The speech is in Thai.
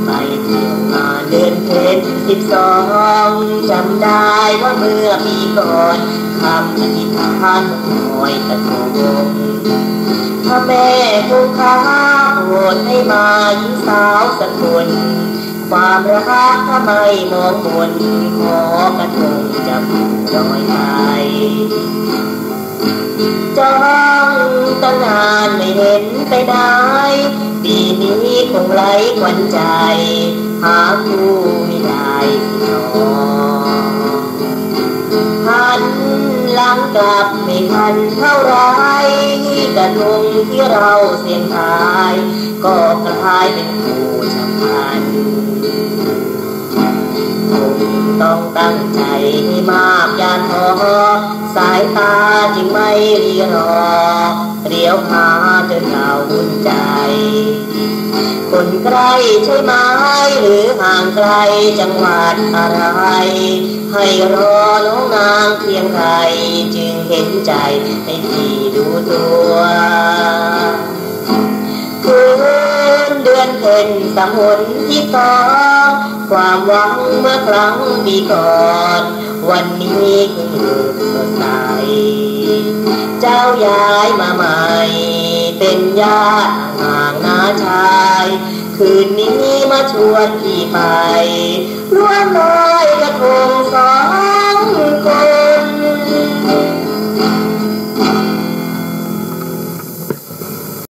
ไปเที่ยวงานเดือนเพ็ญ12จำได้ว่าเมื่อปีก่อนคำอธิษฐานลอยกระทงถ้าแม่คงค้าโปรดให้มาหญิงสาวสักคนความรักถ้าไม่มองบนขอกระทงจะผูกลอยไปจ้องตั้งนานไม่เห็นไปได้ปีนี้คงไร้ขวัญใจหาคู่ไม่ได้สิน้องหันหลังกลับไม่ทันเท่าไรกระทงที่เราเสี่ยงทายก็กลายเป็นคู่ฉับพลันคงต้องตั้งใจให้มากอย่าท้อสายตาจึงไม่รีรอเรียวหาจนเราวุ่นใจคนใกล้ใช่ไหมหรือห่างไกลจังหวัดอะไรให้รอน้องนางเพียงใครจึงเห็นใจให้พี่ดูตัวคืนเดือนเพ็ญสามหนที่สองความหวังเมื่อครั้งปีก่อนวันนี้คือสดใสเจ้าย้ายมาใหม่เป็นญาติห่างน้าชายคืนนี้มาชวนพี่ไปร่วมลอยกระทงสองคน